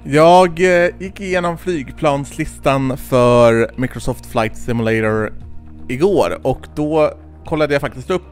Jag gick igenom flygplanslistan för Microsoft Flight Simulator igår och då kollade jag faktiskt upp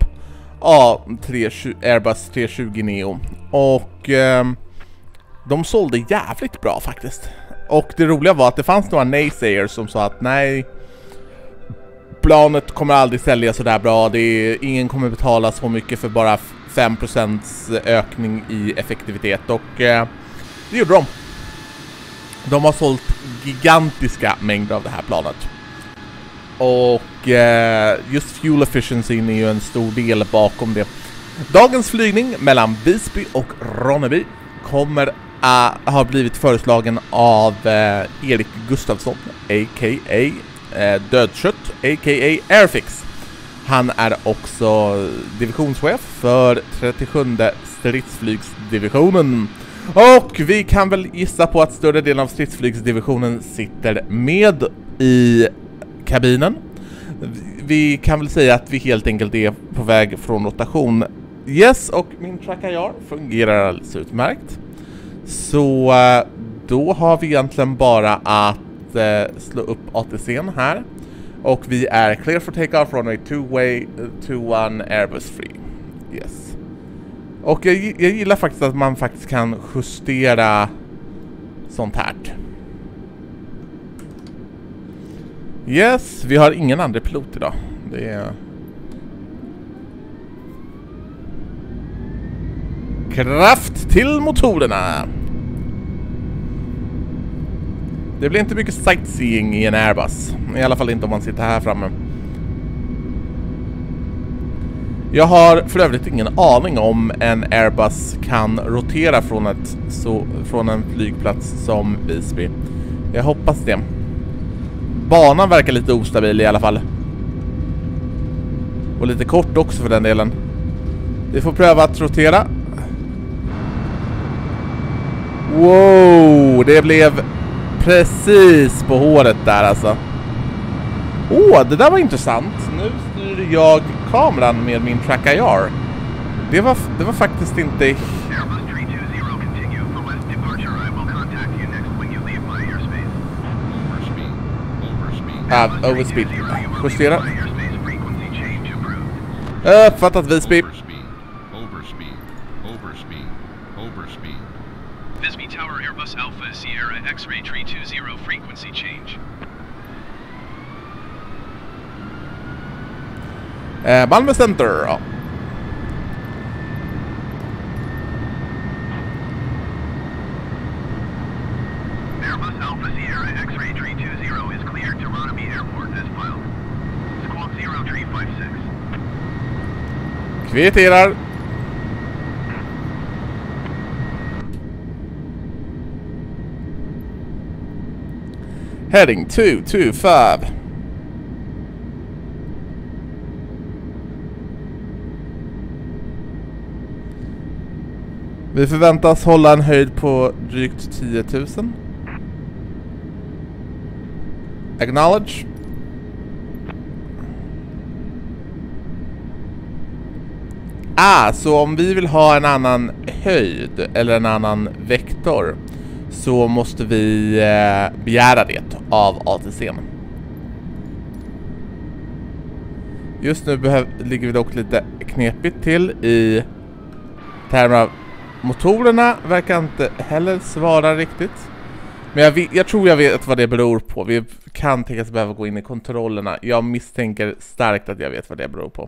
Airbus 320 Neo och de sålde jävligt bra faktiskt. Och det roliga var att det fanns några naysayers som sa att nej, planet kommer aldrig sälja så där bra, ingen kommer betala så mycket för bara 5% ökning i effektivitet, och det gjorde de. De har sålt gigantiska mängder av det här planet. Och just fuel efficiency är ju en stor del bakom det. Dagens flygning mellan Visby och Ronneby kommer ha blivit föreslagen av Erik Gustafsson, a.k.a. Dödkött, a.k.a. Airfix. Han är också divisionschef för 37:e stridsflygsdivisionen. Och vi kan väl gissa på att större delen av stridsflygsdivisionen sitter med i kabinen. Vi kan väl säga att vi helt enkelt är på väg från rotation. Yes, och min Trackajar fungerar alldeles utmärkt. Så då har vi egentligen bara att slå upp ATC:n här. Och vi är clear for takeoff, runway 21 Airbus free. Yes. Och jag gillar faktiskt att man faktiskt kan justera sånt här. Yes, vi har ingen andra pilot idag. Det är kraft till motorerna. Det blir inte mycket sightseeing i en Airbus. I alla fall inte om man sitter här framme. Jag har för övrigt ingen aning om en Airbus kan rotera från en flygplats som Visby. Jag hoppas det. Banan verkar lite ostabil i alla fall. Och lite kort också för den delen. Vi får pröva att rotera. Wow, det blev precis på håret där alltså. Det där var intressant. Nu styr jag kameran med min Trackajar. Det var faktiskt inte... Overspeed. Justera. Uppfattat Visby. Visby Tower Airbus Alpha Sierra X-ray 320 frequency change. Malmö Center. Ja. Airbus Alpha Sierra X-ray 320 is cleared to Ronneby Airport as filed. Squawk 0356. Kvitterar. Heading 225. Vi förväntas hålla en höjd på drygt 10 000. Acknowledge. Så om vi vill ha en annan höjd eller en annan vektor så måste vi begära det av ATC:n. Just nu ligger vi dock lite knepigt till i termer av motorerna verkar inte heller svara riktigt. Men jag tror jag vet vad det beror på. Vi kan tänkas behöva gå in i kontrollerna. Jag misstänker starkt att jag vet vad det beror på.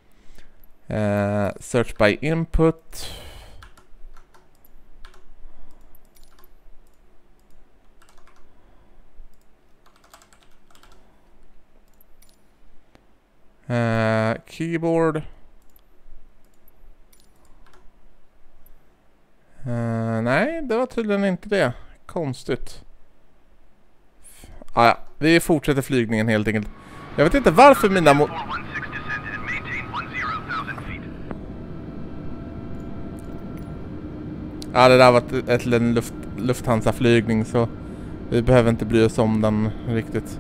Search by input. Keyboard. Nej, det var tydligen inte det. Konstigt. Ja, vi fortsätter flygningen helt enkelt. Jag vet inte varför mina det där var en Lufthansa-flygning, så vi behöver inte bry oss om den riktigt.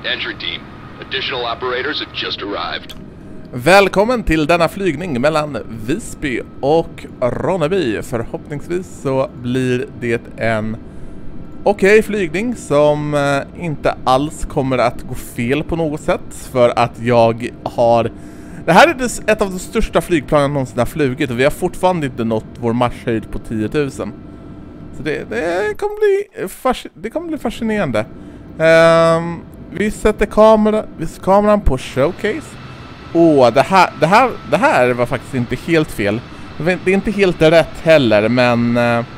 Entry team. Additional operators have just arrived. Välkommen till denna flygning mellan Visby och Ronneby. Förhoppningsvis så blir det en okej flygning som inte alls kommer att gå fel på något sätt. För att jag har... Det här är ett av de största flygplanen någonsin har flugit och vi har fortfarande inte nått vår marschhöjd på 10 000. Så det kommer bli fascinerande. Vi sätter kameran på showcase. Det här var faktiskt inte helt fel. Det är inte helt rätt heller, men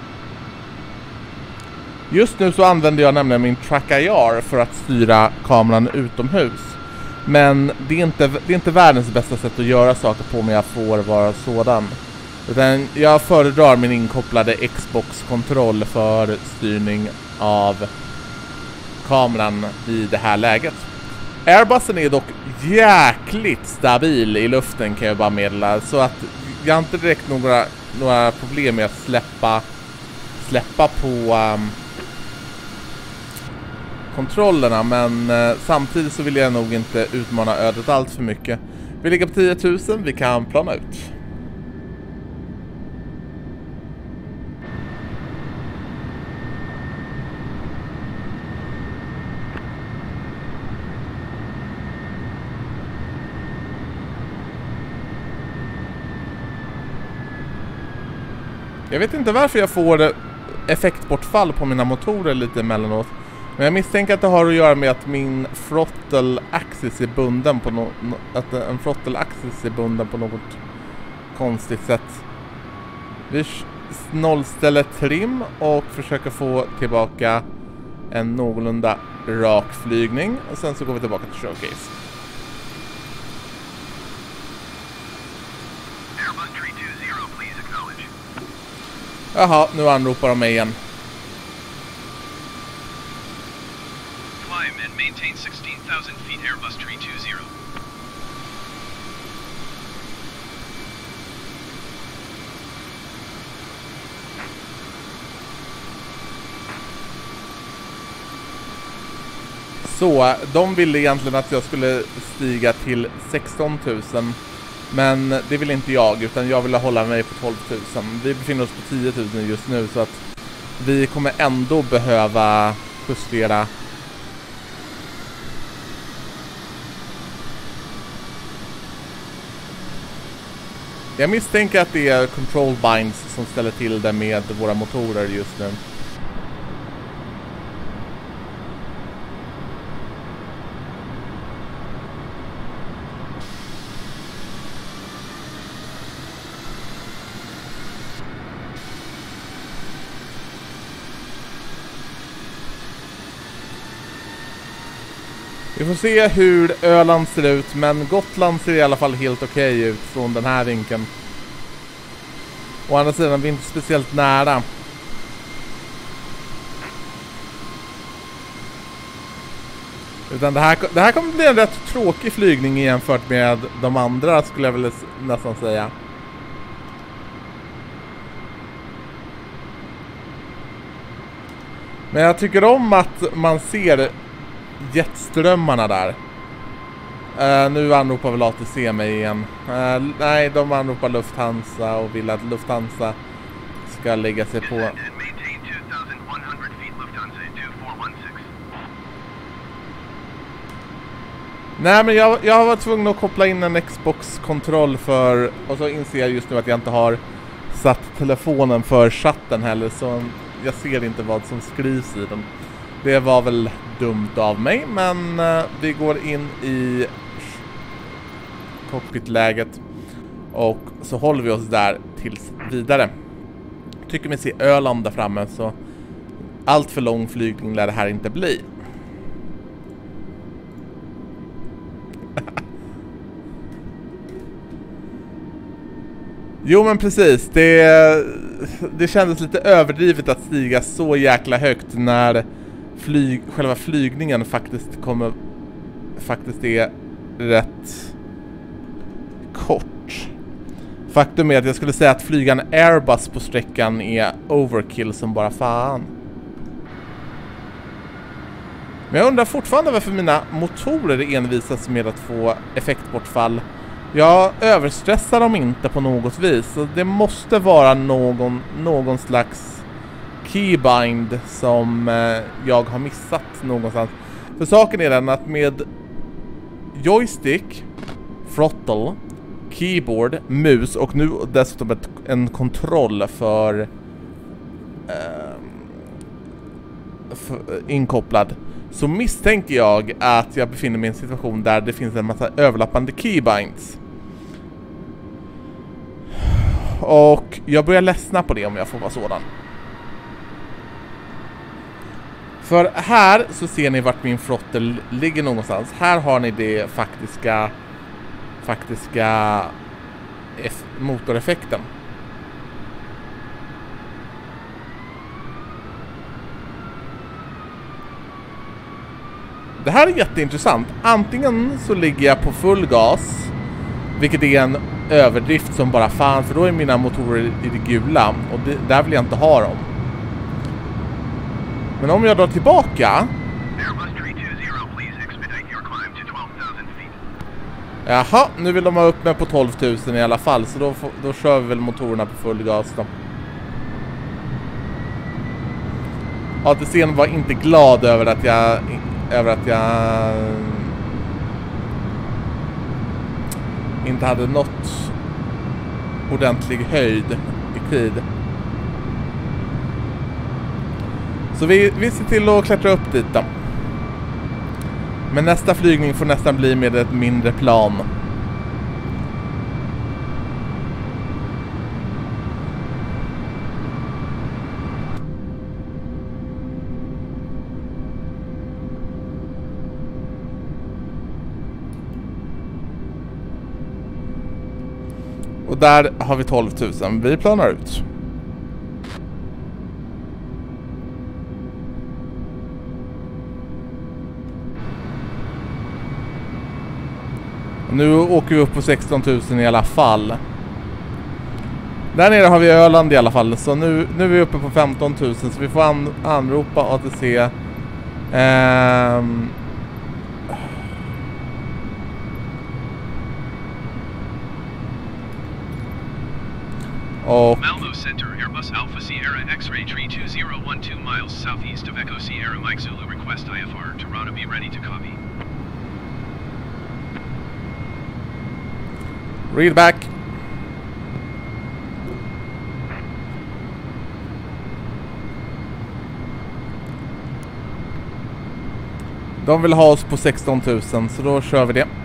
just nu så använder jag nämligen min Track IR för att styra kameran utomhus. Men det är inte världens bästa sätt att göra saker på om jag får vara sådan. Utan jag föredrar min inkopplade Xbox-kontroll för styrning av kameran i det här läget. Airbusen är dock jäkligt stabil i luften, kan jag bara meddela. Så att jag har inte direkt några problem med att släppa på kontrollerna. Men samtidigt så vill jag nog inte utmana ödet allt för mycket. Vi ligger på 10 000, vi kan plana ut. Jag vet inte varför jag får effektbortfall på mina motorer lite emellanåt. Men jag misstänker att det har att göra med att min throttle axis är bunden på något konstigt sätt. Vi nollställer trim och försöker få tillbaka en någorlunda rak flygning. Och sen så går vi tillbaka till showcase. Jaha, nu anropar de mig igen. Climb and maintain 16,000 feet Airbus 320. Så, de ville egentligen att jag skulle stiga till 16 000. Men det vill inte jag, utan jag vill hålla mig på 12 000. Vi befinner oss på 10 000 just nu, så att vi kommer ändå behöva justera. Jag misstänker att det är control binds som ställer till det med våra motorer just nu. Vi får se hur Öland ser ut, men Gotland ser i alla fall helt okej ut från den här vinkeln. Å andra sidan, vi är inte speciellt nära. Utan det här kommer bli en rätt tråkig flygning jämfört med de andra, skulle jag väl nästan säga. Men jag tycker om att man ser jetströmmarna där. Nu anropar väl ATC mig igen. Nej, de anropar Lufthansa och vill att Lufthansa ska lägga sig på. Nej, men jag har varit tvungen att koppla in en Xbox-kontroll för... Och så inser jag just nu att jag inte har satt telefonen för chatten heller, så jag ser inte vad som skrivs i den. Det var väl dumt av mig, men vi går in i cockpitläget och så håller vi oss där tills vidare. Tycker mig se Öland där framme, så allt för lång flygning lär det här inte bli. Jo, men precis, det kändes lite överdrivet att stiga så jäkla högt när själva flygningen faktiskt är rätt kort. Faktum är att jag skulle säga att flyga en Airbus på sträckan är overkill som bara fan. Men Men jag undrar fortfarande varför mina motorer envisas med att få effektbortfall. Jag överstressar dem inte på något vis. Så det måste vara någon slags keybind som jag har missat någonstans. För saken är den att med joystick, throttle, keyboard, mus och nu dessutom en kontroll för inkopplad, så misstänker jag att jag befinner mig i en situation där det finns en massa överlappande keybinds. Och jag börjar ledsna på det om jag får vara sådan. För här så ser ni vart min throttle ligger någonstans. Här har ni det faktiska motoreffekten. Det här är jätteintressant. Antingen så ligger jag på full gas, vilket är en överdrift som bara fan, för då är mina motorer i det gula och där vill jag inte ha dem. Men om jag drar tillbaka... Jaha, nu vill de ha upp mig på 12 000 i alla fall, så då kör vi väl motorerna på full gas då. ATC:n var inte glad över att jag inte hade nått ordentlig höjd i tid. Så vi ser till att klättra upp dit då. Men nästa flygning får nästan bli med ett mindre plan. Och där har vi 12 000. Vi planar ut. Nu åker vi upp på 16 000 i alla fall. Där nere har vi Öland i alla fall. Så nu är vi uppe på 15 000. Så vi får anropa ATC. Och Malmo Center, Airbus Alpha Sierra X-ray tree 2012 miles southeast of Echo Sierra Mike Zulu request IFR. Toronto be ready to copy. read back. De vill ha oss på 16 000, så då kör vi det.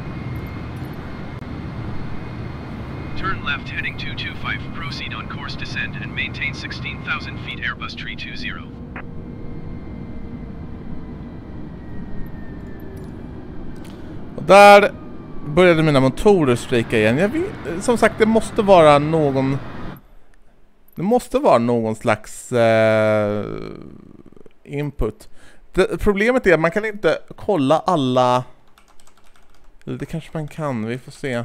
Turn left heading 225. Proceed on course descend and maintain 16,000 feet Airbus tree 20. Och där började mina motorer strejka igen. Jag vet, som sagt, det måste vara någon slags input. Problemet är att man kan inte kolla alla. Det kanske man kan, vi får se.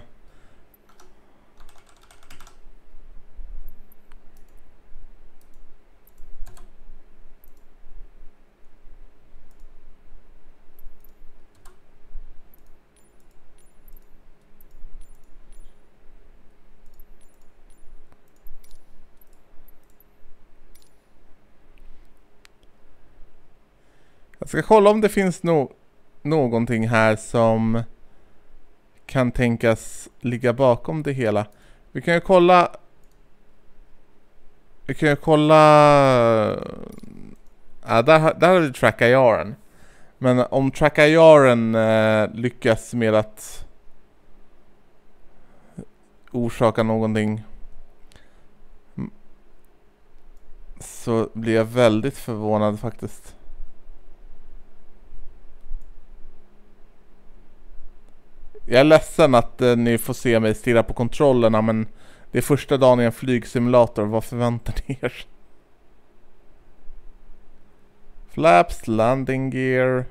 Jag ska kolla om det finns någonting här som kan tänkas ligga bakom det hela. Vi kan ju kolla. Ja, där har vi track-IRen. Men om track-IRen lyckas med att orsaka någonting, så blir jag väldigt förvånad faktiskt. Jag är ledsen att ni får se mig stirra på kontrollerna, men det är första dagen i en flygsimulator. Vad förväntar ni er? Flaps, landing gear.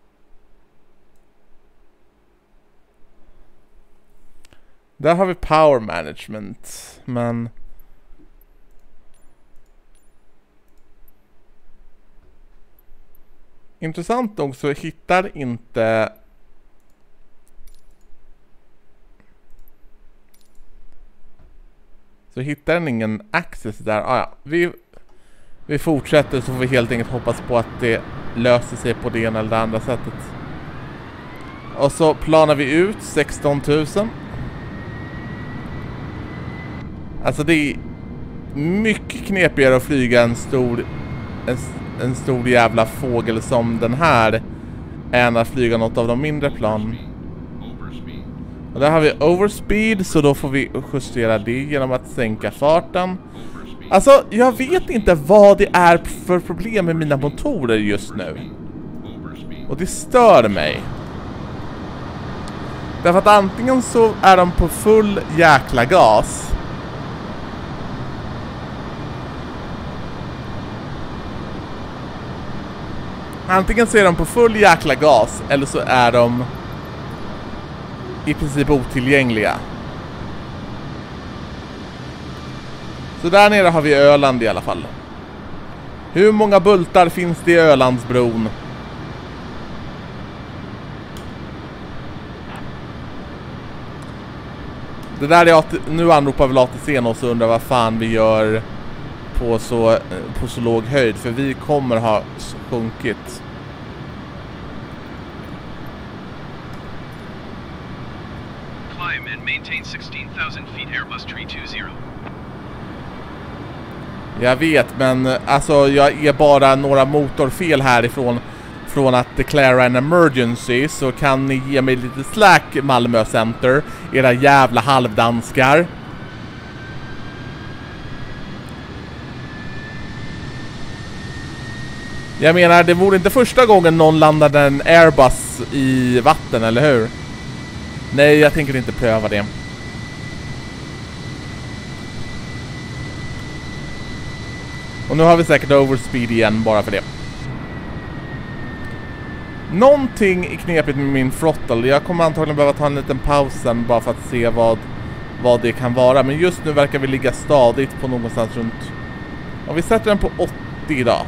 Där har vi power management, men intressant nog så hittar inte... Så hittar den ingen access där. Ja, vi fortsätter, så får vi helt enkelt hoppas på att det löser sig på det ena eller det andra sättet. Och så planar vi ut 16 000. Alltså det är mycket knepigare att flyga en stor jävla fågel som den här än att flyga något av de mindre planen. Och där har vi overspeed, så då får vi justera det genom att sänka farten. Alltså, jag vet inte vad det är för problem med mina motorer just nu. Och det stör mig. Därför att antingen så är de på full jäkla gas. Antingen så är de på full jäkla gas, eller så är de i princip otillgängliga. Så där nere har vi Öland i alla fall. Hur många bultar finns det i Ölandsbron? Det där är nu anropar väl ATC och så undrar vad fan vi gör på så låg höjd, för vi kommer ha sjunkit. Climb and maintain 16,000 feet Airbus 320. Jag vet, men alltså jag är bara några motorfel härifrån från att declara en emergency, så kan ni ge mig lite slack, Malmö Center, era jävla halvdanskar. Jag menar, det vore inte första gången någon landade en Airbus i vatten, eller hur? Nej, jag tänker inte pröva det. Och nu har vi säkert overspeed igen bara för det. Någonting är knepigt med min throttle. Jag kommer antagligen behöva ta en liten paus sen bara för att se vad det kan vara. Men just nu verkar vi ligga stadigt på någonstans runt... Om vi sätter den på 80 idag.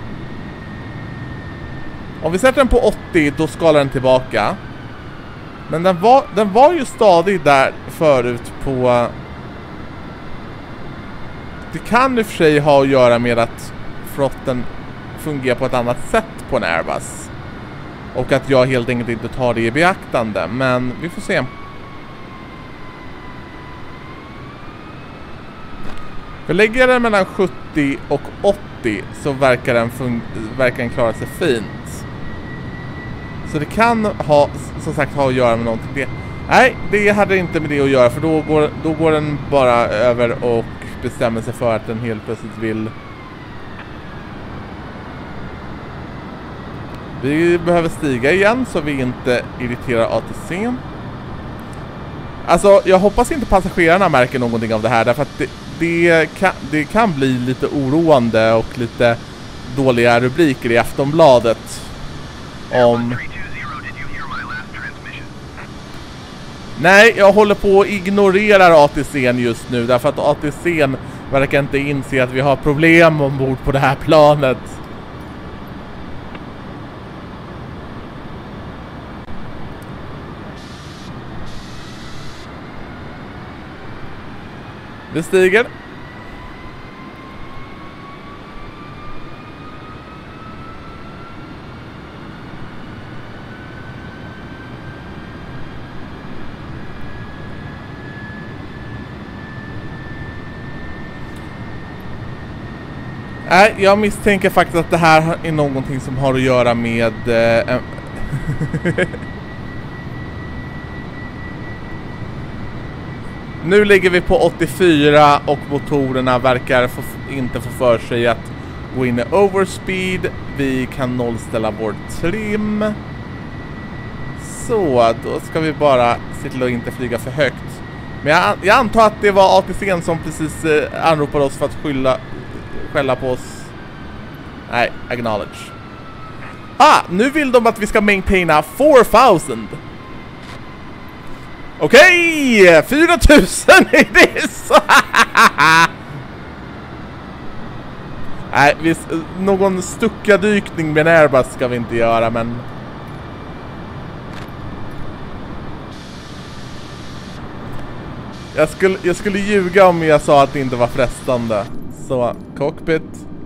Om vi sätter den på 80, då skalar den tillbaka. Men den var ju stadig där förut på... Det kan i och för sig ha att göra med att frotten fungerar på ett annat sätt på en Airbus. Och att jag helt enkelt inte tar det i beaktande. Men vi får se. För lägger jag den mellan 70 och 80 så verkar den klara sig fint. Så det kan ha, som sagt, ha att göra med någonting. Nej, det hade inte med det att göra, för då går den bara över och bestämmer sig för att den helt plötsligt vill... Vi behöver stiga igen så vi inte irriterar ATC. Alltså, jag hoppas inte passagerarna märker någonting av det här, därför att det kan bli lite oroande och lite dåliga rubriker i Aftonbladet om... Nej, jag håller på att ignorera ATC:n just nu, därför att ATC:n verkar inte inse att vi har problem ombord på det här planet. Det stiger. Nej, jag misstänker faktiskt att det här är någonting som har att göra med... Nu ligger vi på 84 och motorerna verkar inte få för sig att gå in i overspeed. Vi kan nollställa vår trim. Så, då ska vi bara se till att inte flyga för högt. Men jag antar att det var ATC:n som precis anropade oss för att skälla på oss. Nej, acknowledge. Nu vill de att vi ska maintaina 4000. Okej, 4000 är det så. Nej, någon stuckadykning med en Airbus ska vi inte göra, men... Jag skulle ljuga om jag sa att det inte var frestande. Så, cockpit.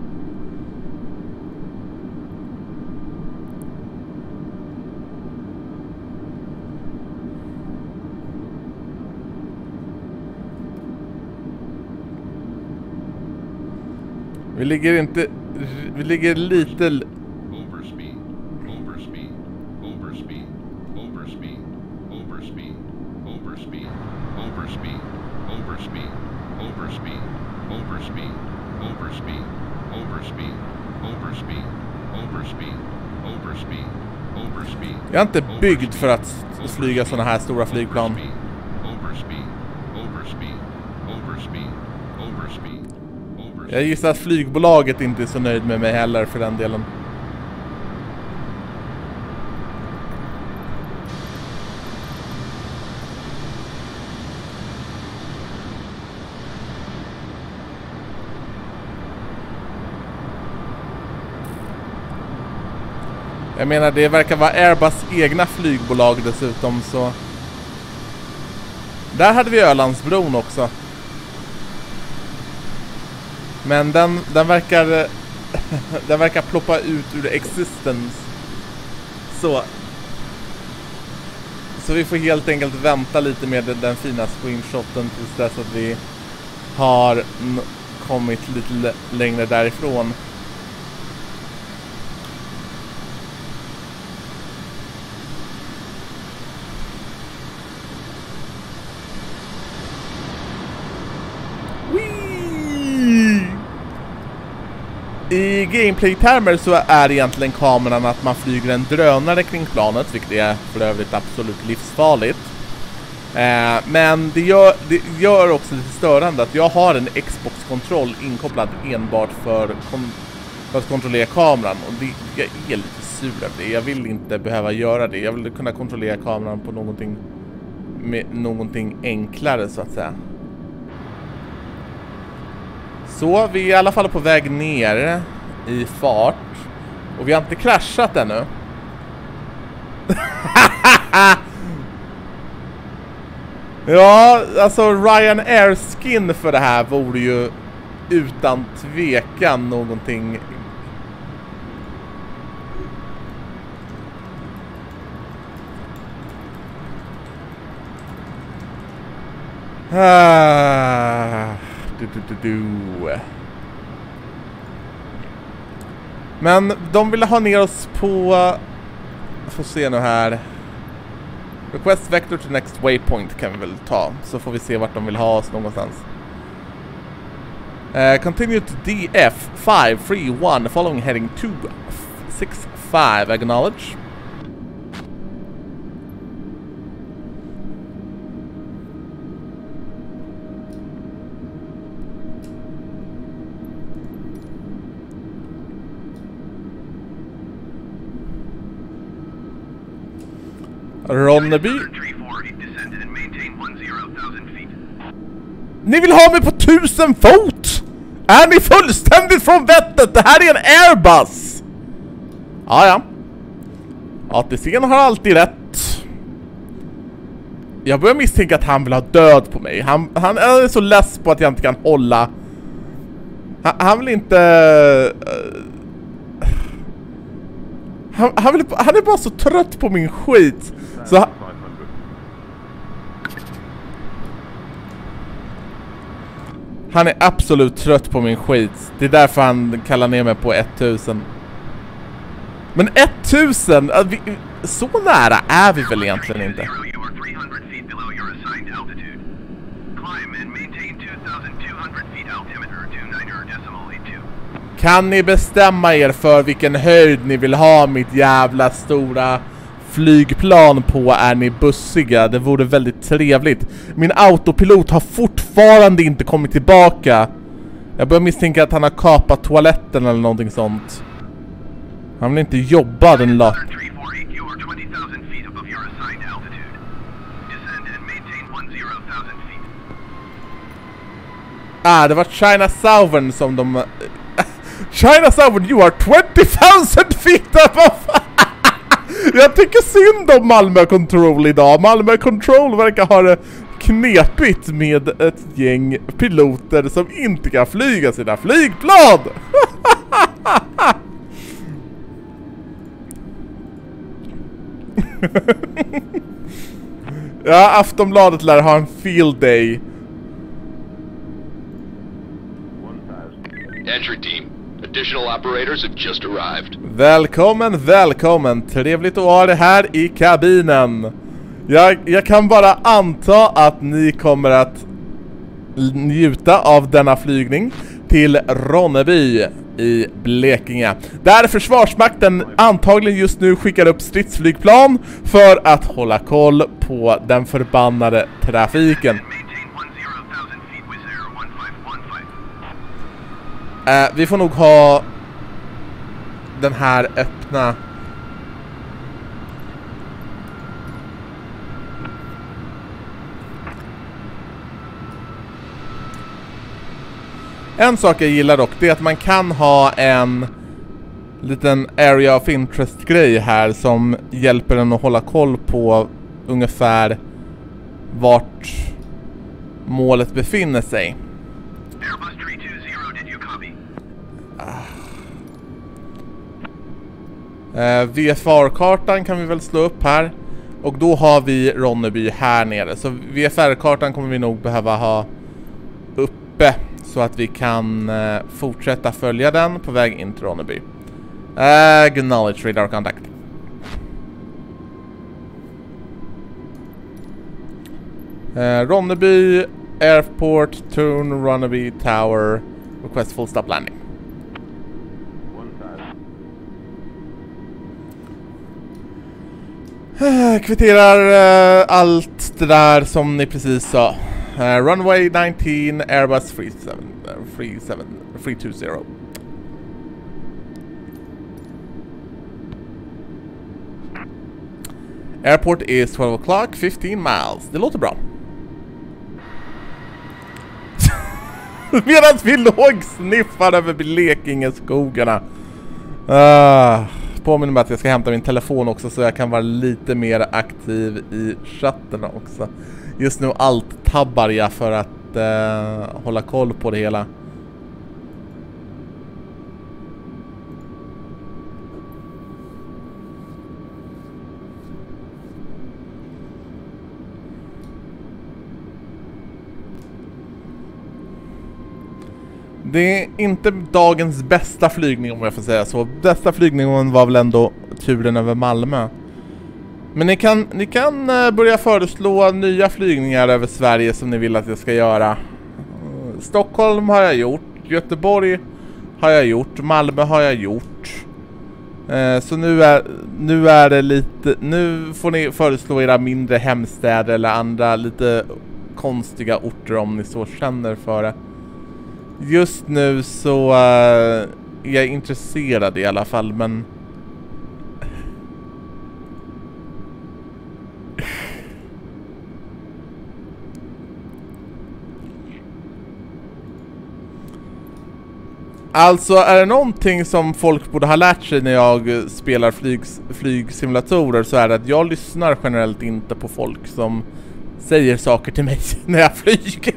Vi ligger lite... Overspeed. Overspeed. Overspeed. Overspeed. Overspeed. Overspeed. Overspeed. Overspeed. Overspeed. Overspeed. Overspeed. Overspeed. Overspeed. Overspeed. Overspeed. Overspeed. Jag är inte byggd för att flyga såna här stora flygplan. Overspeed. Overspeed. Overspeed. Overspeed. Jag gissar att flygbolaget inte är så nöjd med mig heller för den delen. Jag menar, det verkar vara Airbus egna flygbolag dessutom, så... Där hade vi Ölandsbron också. Men den verkar den verkar ploppa ut ur existence. Så vi får helt enkelt vänta lite med den fina screenshoten tills dess att vi har kommit lite längre därifrån. I gameplay-termer så är egentligen kameran att man flyger en drönare kring planet, vilket är för övrigt absolut livsfarligt. Men det gör också lite störande att jag har en Xbox-kontroll inkopplad enbart för att kontrollera kameran. Och jag är lite sur av det. Jag vill inte behöva göra det. Jag vill kunna kontrollera kameran på någonting enklare, så att säga. Så vi är i alla fall på väg ner i fart. Och vi har inte kraschat ännu. Ja, alltså Ryanair skin för det här vore ju utan tvekan någonting. Men de ville ha ner oss på... Får se nu här. Request vector to next waypoint kan vi väl ta. Så får vi se vart de vill ha oss någonstans. Continue to DF531 following heading 265. Acknowledge. Ronneby. Ni vill ha mig på 1000 fot? Är ni fullständigt från vettet? Det här är en Airbus. Ja. ATC:n har alltid rätt. Jag börjar misstänka att han vill ha död på mig. Han är så less på att jag inte kan hålla. Han vill inte... Han är bara så trött på min skit. Så han är absolut trött på min skit. Det är därför han kallar ner mig på 1000. Men 1000? Så nära är vi väl egentligen inte. Kan ni bestämma er för vilken höjd ni vill ha mitt jävla stora flygplan på? Är ni bussiga? Det vore väldigt trevligt. Min autopilot har fortfarande inte kommit tillbaka. Jag börjar misstänka att han har kapat toaletten eller någonting sånt. Han vill inte jobba, den lat. Det var China Southern som de... China Southern, you are 20,000 feet above. Jag tycker synd om Malmö Control idag. Malmö Control verkar ha det knepigt med ett gäng piloter som inte kan flyga sina flygplan. Ja, Aftonbladet lär ha en field day. Entry team. Additional operators have just arrived. Välkommen, välkommen. Trevligt att ha det här i kabinen. Jag kan bara anta att ni kommer att njuta av denna flygning till Ronneby i Blekinge, där Försvarsmakten antagligen just nu skickar upp stridsflygplan för att hålla koll på den förbannade trafiken. Vi får nog ha den här öppna. En sak jag gillar dock, det är att man kan ha en liten area of interest grej här som hjälper en att hålla koll på ungefär vart målet befinner sig. Airbus 320, did you copy? VFR-kartan kan vi väl slå upp här. Och då har vi Ronneby här nere. Så VFR-kartan kommer vi nog behöva ha uppe så att vi kan fortsätta följa den på väg in till Ronneby. Acknowledge radar contact. Ronneby Airport, turn Ronneby Tower, request full stop landing. Kvitterar allt det där som ni precis sa. Runway 19, Airbus 320. Airport is 12 o'clock, 15 miles. Det låter bra. Medan vi låg sniffade över Blekingeskogarna. Påminner mig att jag ska hämta min telefon också så jag kan vara lite mer aktiv i chatten också. Just nu allt tabbar jag för att hålla koll på det hela. Det är inte dagens bästa flygning om jag får säga så. Bästa flygningen var väl ändå turen över Malmö. Men ni kan börja föreslå nya flygningar över Sverige som ni vill att jag ska göra. Stockholm har jag gjort, Göteborg har jag gjort, Malmö har jag gjort. Så nu är det lite, nu får ni föreslå era mindre hemstäder eller andra lite konstiga orter om ni så känner för det. Just nu så är jag intresserad i alla fall, men alltså är det någonting som folk borde ha lärt sig när jag spelar flygsimulatorer så är det att jag lyssnar generellt inte på folk som säger saker till mig när jag flyger.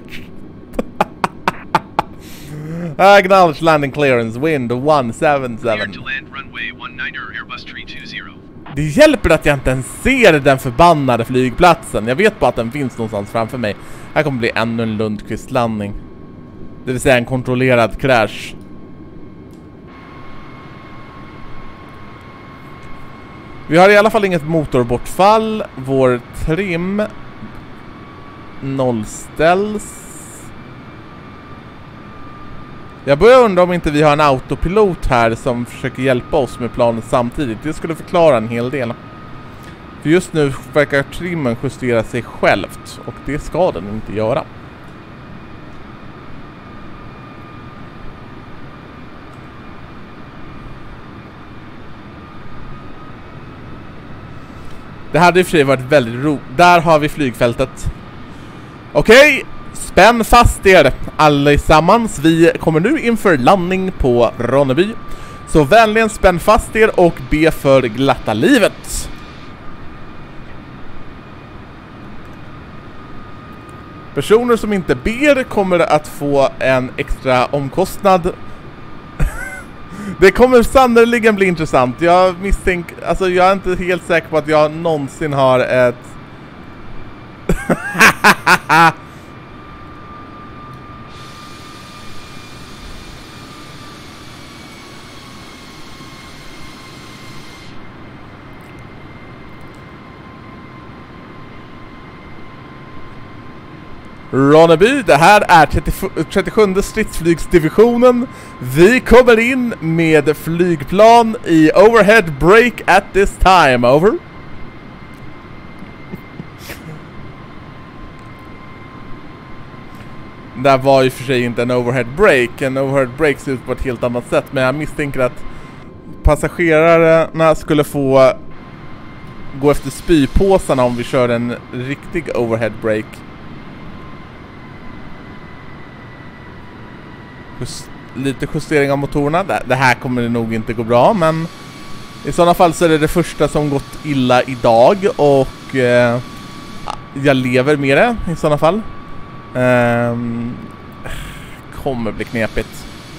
Acknowledge landing clearance, wind 177. Clear to land runway 19er, Airbus 320. Det hjälper att jag inte ens ser den förbannade flygplatsen. Jag vet bara att den finns någonstans framför mig. Här kommer bli ännu en Lundqvist-landning. Det vill säga en kontrollerad crash. Vi har i alla fall inget motorbortfall. Vår trim nollställs. Jag börjar undra om inte vi har en autopilot här som försöker hjälpa oss med planet samtidigt. Det skulle förklara en hel del. För just nu verkar trimmen justera sig självt och det ska den inte göra. Det hade i och för sig varit väldigt roligt. Där har vi flygfältet. Okej, Spänn fast er allesammans. Vi kommer nu inför landning på Ronneby. Så vänligen spänn fast er och be för glatta livet. Personer som inte ber kommer att få en extra omkostnad. Det kommer sannoliken bli intressant. Jag misstänker, alltså jag är inte helt säker på att jag någonsin har ett Ronneby, det här är 37 stridsflygsdivisionen. Vi kommer in med flygplan i overhead break at this time, over. Det var ju för sig inte en overhead break. En overhead break ser ut på ett helt annat sätt, men jag misstänker att passagerarna skulle få gå efter spypåsarna om vi kör en riktig overhead break. Lite justering av motorerna. Det här kommer det nog inte gå bra, men i sådana fall så är det första som gått illa idag och jag lever med det i sådana fall. Kommer bli knepigt.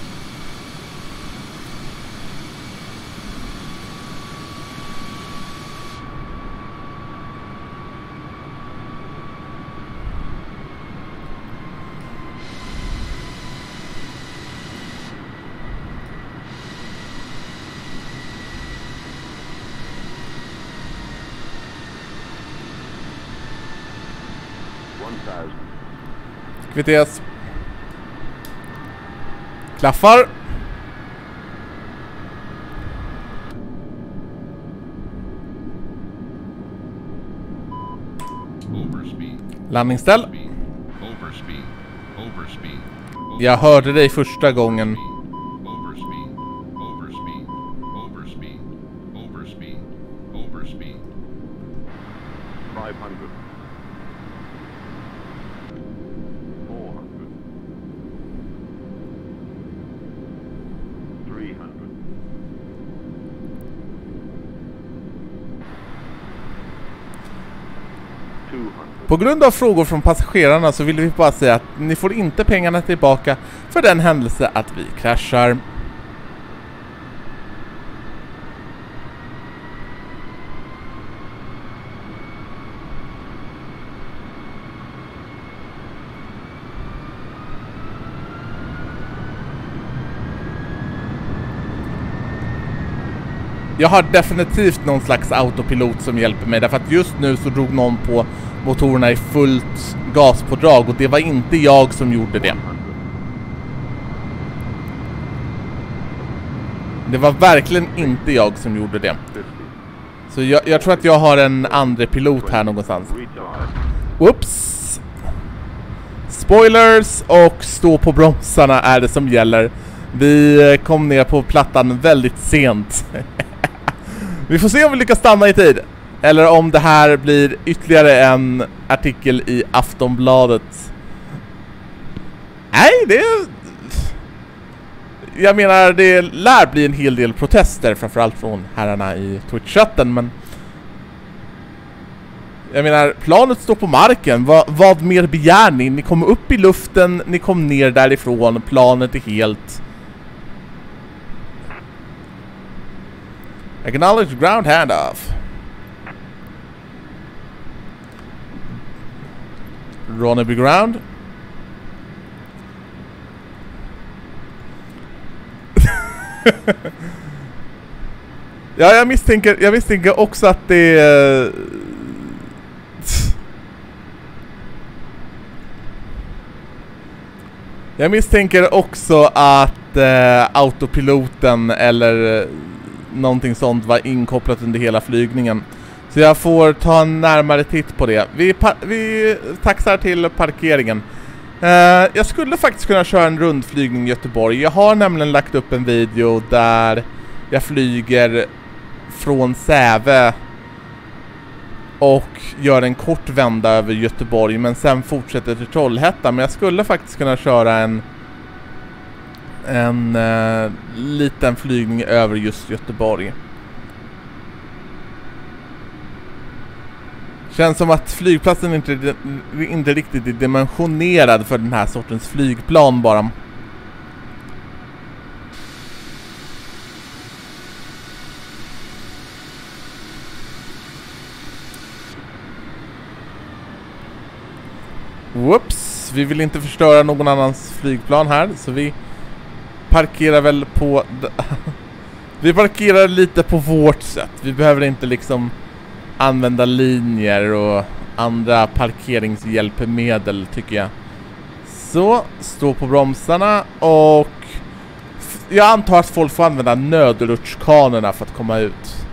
Kvitteras. Klaffar. Landningsställ. Jag hörde dig första gången. På grund av frågor från passagerarna så vill vi bara säga att ni får inte pengarna tillbaka för den händelse att vi kraschar. Jag har definitivt någon slags autopilot som hjälper mig, därför att just nu så drog någon på motorerna i fullt gaspådrag och det var inte jag som gjorde det. Det var verkligen inte jag som gjorde det. Så jag tror att jag har en andra pilot här någonstans. Whoops! Spoilers och stå på bromsarna är det som gäller. Vi kom ner på plattan väldigt sent. Vi får se om vi lyckas stanna i tid. Eller om det här blir ytterligare en artikel i Aftonbladet. Nej, jag menar, det lär bli en hel del protester, framförallt från herrarna i Twitch-chatten, men jag menar, planet står på marken. Vad mer begär ni? Ni kom upp i luften, ni kom ner därifrån, planet är helt... Acknowledge ground handoff. Ronneby ground. Ja, jag misstänker också att det jag misstänker också att autopiloten eller någonting sånt var inkopplat under hela flygningen. Så jag får ta en närmare titt på det. Vi taxar till parkeringen. Jag skulle faktiskt kunna köra en rundflygning i Göteborg. Jag har nämligen lagt upp en video där jag flyger från Säve och gör en kort vända över Göteborg, men sen fortsätter till Trollhättan. Men jag skulle faktiskt kunna köra en liten flygning över just Göteborg. Känns som att flygplatsen inte riktigt är dimensionerad för den här sortens flygplan bara. Whoops, vi vill inte förstöra någon annans flygplan här, så vi parkerar väl på vi parkerar lite på vårt sätt. Vi behöver inte liksom använda linjer och andra parkeringshjälpmedel, tycker jag. Så, stå på bromsarna, och jag antar att folk får använda nödrutschkanorna för att komma ut.